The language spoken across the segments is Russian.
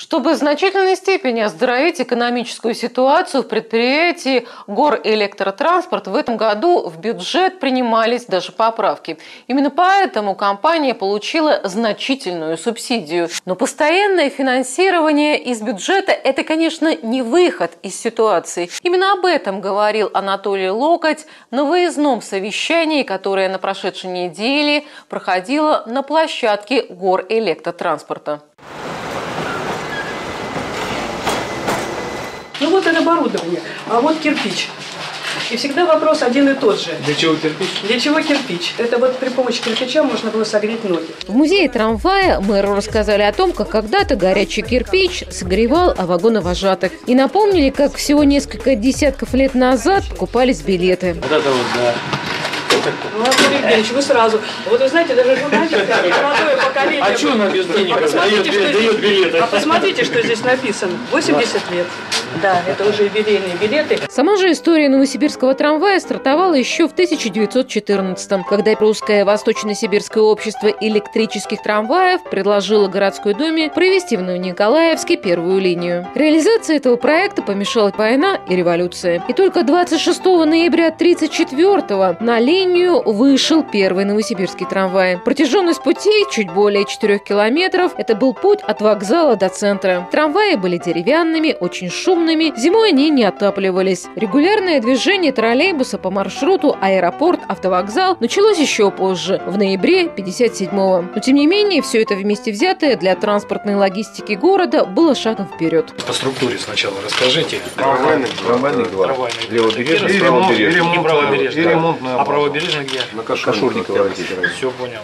Чтобы в значительной степени оздоровить экономическую ситуацию в предприятии «Горэлектротранспорт», в этом году в бюджет принимались даже поправки. Именно поэтому компания получила значительную субсидию. Но постоянное финансирование из бюджета – это, конечно, не выход из ситуации. Именно об этом говорил Анатолий Локоть на выездном совещании, которое на прошедшей неделе проходило на площадке «Горэлектротранспорта». Ну вот это оборудование, а вот кирпич. И всегда вопрос один и тот же. Для чего кирпич? Для чего кирпич? Это вот при помощи кирпича можно было согреть ноги. В музее трамвая мэру рассказали о том, как когда-то горячий кирпич согревал вагоны вожатых. И напомнили, как всего несколько десятков лет назад покупались билеты. Вот это вот, да. Ну, Анатолий Евгеньевич, вы сразу. Вот вы знаете, даже журналистика, молодое поколение. А что она без денег дает билеты? А посмотрите, что здесь написано. 80 лет. Да, это уже юбилейные билеты. Сама же история новосибирского трамвая стартовала еще в 1914-м, когда Русское Восточно-Сибирское общество электрических трамваев предложило городской думе провести в Новониколаевске первую линию. Реализации этого проекта помешала война и революция. И только 26 ноября 1934-го на линию вышел первый новосибирский трамвай. Протяженность путей чуть более 4 километров. Это был путь от вокзала до центра. Трамваи были деревянными, очень шумными. Зимой они не отапливались. Регулярное движение троллейбуса по маршруту аэропорт-автовокзал началось еще позже, в ноябре 1957-го. Но тем не менее, все это вместе взятое для транспортной логистики города было шагом вперед. По структуре сначала расскажите. Трамвайный два. Левобережный, правобережный. А правобережный где? На Кашурникова. Все понял.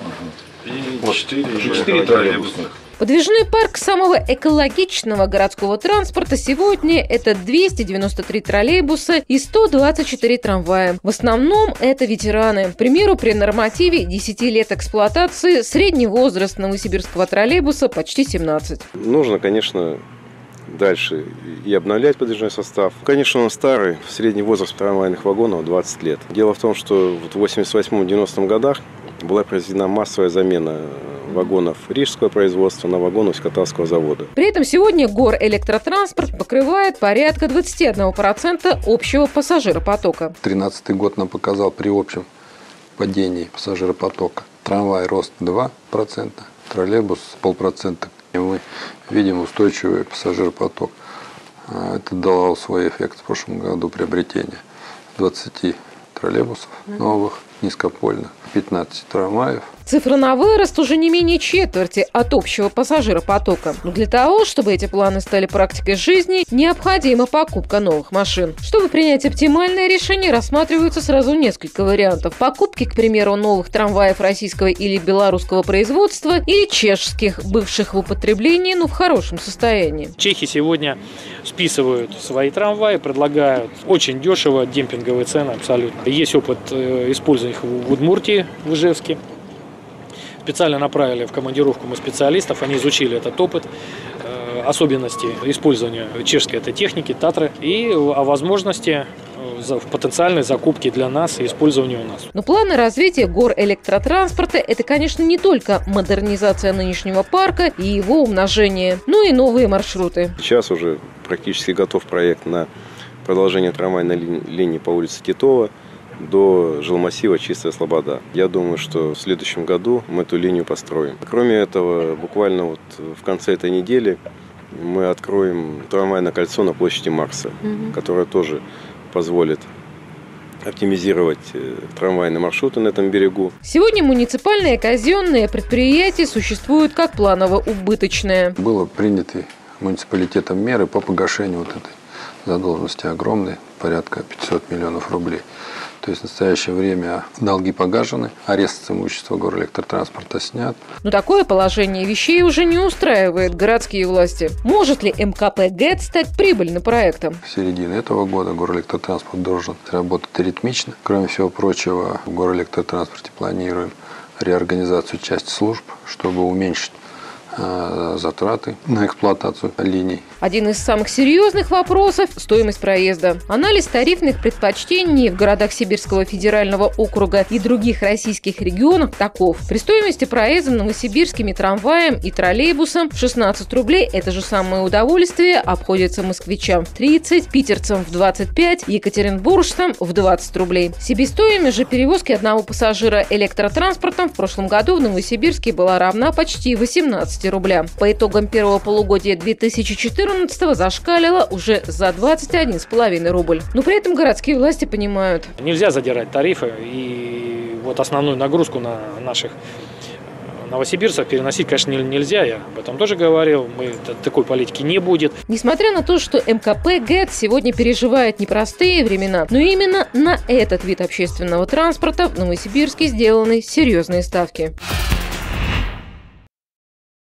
И 4 троллейбусных. Подвижной парк самого экологичного городского транспорта сегодня – это 293 троллейбуса и 124 трамвая. В основном это ветераны. К примеру, при нормативе 10 лет эксплуатации средний возраст новосибирского троллейбуса почти 17. Нужно, конечно, дальше и обновлять подвижной состав. Конечно, он старый. Средний возраст трамвайных вагонов 20 лет. Дело в том, что в 88-90 годах была произведена массовая замена вагонов рижского производства на вагоны Скотовского завода. При этом сегодня Горэлектротранспорт покрывает порядка 21% общего пассажиропотока. 2013 год нам показал при общем падении пассажиропотока. Трамвай рост 2%, троллейбус 0,5%. И мы видим устойчивый пассажиропоток. Это дало свой эффект в прошлом году приобретения 20 троллейбусов новых, низкопольных, 15 трамваев. Цифра на вырост уже не менее четверти от общего пассажиропотока. Но для того, чтобы эти планы стали практикой жизни, необходима покупка новых машин. Чтобы принять оптимальное решение, рассматриваются сразу несколько вариантов. Покупки, к примеру, новых трамваев российского или белорусского производства или чешских, бывших в употреблении, но в хорошем состоянии. Чехи сегодня списывают свои трамваи, предлагают очень дешево, демпинговые цены абсолютно. Есть опыт использования их в Удмуртии, в Ижевске. Специально направили в командировку мы специалистов, они изучили этот опыт, особенности использования чешской этой техники, Татры, и о возможности потенциальной закупки для нас и использования у нас. Но планы развития Горэлектротранспорта – это, конечно, не только модернизация нынешнего парка и его умножение, но и новые маршруты. Сейчас уже практически готов проект на продолжение трамвайной линии по улице Титова до жилмассива Чистая Слобода. Я думаю, что в следующем году мы эту линию построим. Кроме этого, буквально вот в конце этой недели мы откроем трамвайное кольцо на площади Маркса, которое тоже позволит оптимизировать трамвайные маршруты на этом берегу. Сегодня муниципальные казенные предприятия существуют как планово-убыточные. Было приняты муниципалитетом меры по погашению вот этой задолженности огромной, порядка 500 миллионов рублей. То есть в настоящее время долги погашены, арест с имущества Горэлектротранспорта снят. Но такое положение вещей уже не устраивает городские власти. Может ли МКП ГЭТ стать прибыльным проектом? В середине этого года Горэлектротранспорт должен работать ритмично. Кроме всего прочего, в Горэлектротранспорте планируем реорганизацию части служб, чтобы уменьшить затраты на эксплуатацию линий. Один из самых серьезных вопросов – стоимость проезда. Анализ тарифных предпочтений в городах Сибирского федерального округа и других российских регионах таков. При стоимости проезда новосибирскими трамваем и троллейбусом в 16 рублей это же самое удовольствие обходится москвичам в 30, питерцам в 25, екатеринбуржцам в 20 рублей. Себестоимость же перевозки одного пассажира электротранспортом в прошлом году в Новосибирске была равна почти 18 рублям. По итогам первого полугодия 2014-го зашкалила уже за 21,5 рубль. Но при этом городские власти понимают. Нельзя задирать тарифы, и вот основную нагрузку на наших новосибирцев переносить, конечно, нельзя. Я об этом тоже говорил. Такой политики не будет. Несмотря на то, что МКП ГЭТ сегодня переживает непростые времена, но именно на этот вид общественного транспорта в Новосибирске сделаны серьезные ставки.